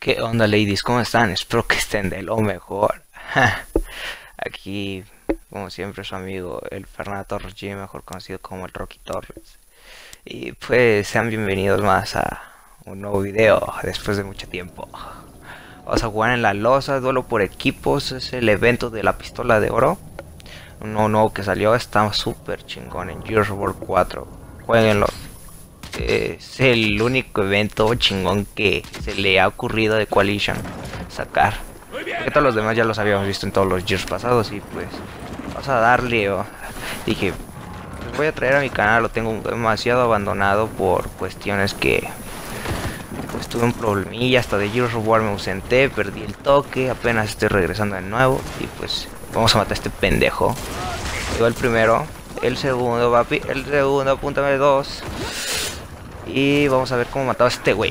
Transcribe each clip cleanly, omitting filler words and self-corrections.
¿Qué onda, ladies? ¿Cómo están? Espero que estén de lo mejor. Aquí, como siempre, su amigo el Fernando Torres G, mejor conocido como el Rocky Torres. Y pues sean bienvenidos más a un nuevo video después de mucho tiempo. Vamos a jugar en la losa, duelo por equipos. Es el evento de la pistola de oro. Uno nuevo que salió, está súper chingón en Gears of War 4. Jueguenlo. Es el único evento chingón que se le ha ocurrido de Coalition sacar. Porque todos los demás ya los habíamos visto en todos los Gears pasados. Y pues vamos a darle. Dije, pues voy a traer a mi canal. Lo tengo demasiado abandonado por cuestiones que pues tuve un problemilla. Hasta de Gears of War me ausenté, perdí el toque. Apenas estoy regresando de nuevo. Y pues vamos a matar a este pendejo. Llegó el primero. El segundo, papi. El segundo, apúntame dos. Y vamos a ver cómo mataba a este güey.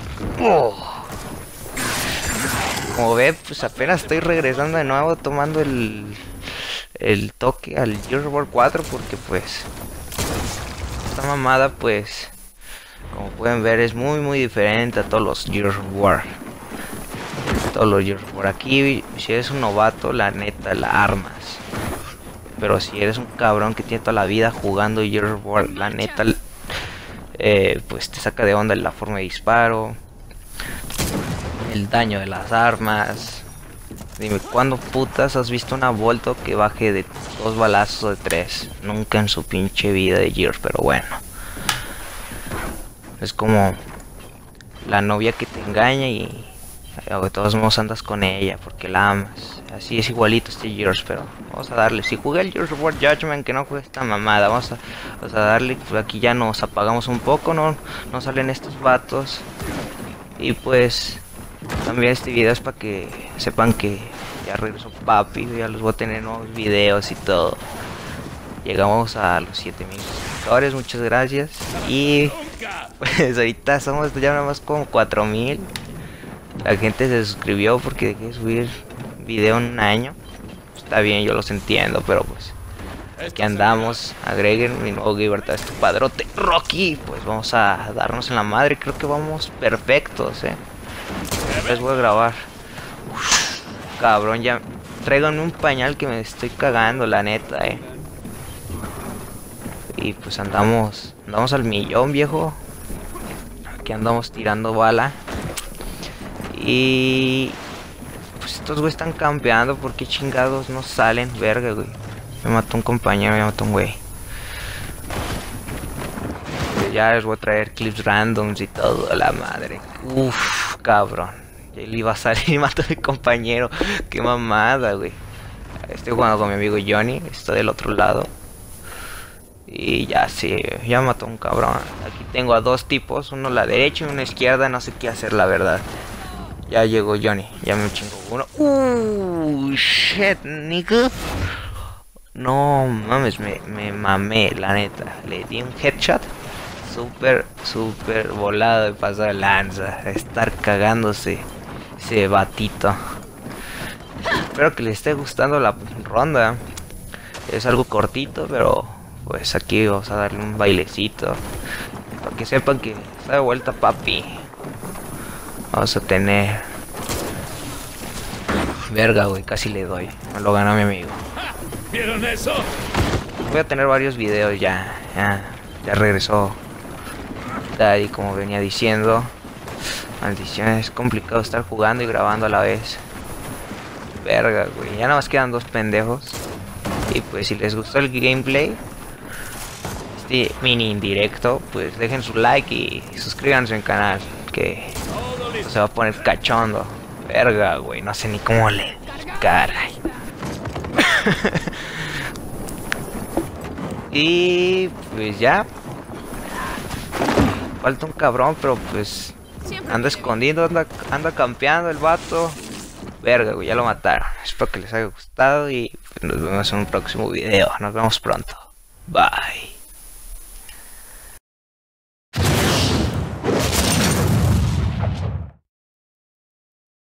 Como ve, pues apenas estoy regresando de nuevo, tomando el toque al Gears of War 4. Porque pues esta mamada, pues como pueden ver, es muy diferente a todos los Gears of War. Todos los Gears of War. Aquí, si eres un novato, la neta, la armas. Pero si eres un cabrón que tiene toda la vida jugando Gears of War, la neta, pues te saca de onda la forma de disparo, el daño de las armas. Dime, ¿cuándo putas has visto una Volto que baje de 2 balazos o de 3? Nunca en su pinche vida de Gears, pero bueno. Es como la novia que te engaña y de todos modos andas con ella porque la amas. Así es igualito este Gears, pero vamos a darle. Si jugué el Gears of War Judgment, que no juegue esta mamada, vamos a darle. Aquí ya nos apagamos un poco, no salen estos vatos. Y pues también este video es para que sepan que ya regresó papi, ya los voy a tener nuevos videos y todo. Llegamos a los 7000 suscriptores, muchas gracias. Y pues ahorita somos ya nada más como 4000. La gente se suscribió porque dejé de subir video en un año. Está bien, yo los entiendo, pero pues aquí andamos. Agreguen mi nuevo Giverta, este padrote Rocky. Pues vamos a darnos en la madre. Creo que vamos perfectos, les voy a grabar. Uf, cabrón, ya tráiganme un pañal que me estoy cagando, la neta, Y pues andamos al millón, viejo. Aquí andamos tirando bala. Y pues estos güeyes están campeando. ¿Por qué chingados no salen? Verga, güey. Me mató un compañero, me mató un güey. Ya les voy a traer clips randoms y todo, la madre. Uff, cabrón. Ya le iba a salir y mató a mi compañero. Qué mamada, güey. Estoy jugando con mi amigo Johnny. Está del otro lado. Y ya sí, ya mató a un cabrón. Aquí tengo a dos tipos, uno a la derecha y uno a la izquierda. No sé qué hacer, la verdad. Ya llegó Johnny, ya me chingó uno. Shit, nigga. No mames, me mamé, la neta. Le di un headshot. Súper volado de pasar de lanza. Estar cagándose ese batito. Espero que les esté gustando la ronda. Es algo cortito, pero pues aquí vamos a darle un bailecito. Para que sepan que está de vuelta papi. Vamos a tener... Verga, güey, casi le doy. Me lo ganó mi amigo. ¿Vieron eso? Voy a tener varios videos ya regresó Daddy, como venía diciendo. Maldición, es complicado estar jugando y grabando a la vez. Verga, güey, ya nada más quedan dos pendejos. Y pues si les gustó el gameplay, este mini indirecto, pues dejen su like y suscríbanse al canal, que se va a poner cachondo. Verga, güey, no sé ni cómo le... Caray. Y pues ya. Falta un cabrón, pero pues anda escondido, anda campeando el vato. Verga, güey, ya lo mataron. Espero que les haya gustado y pues, nos vemos en un próximo video. Nos vemos pronto. Bye.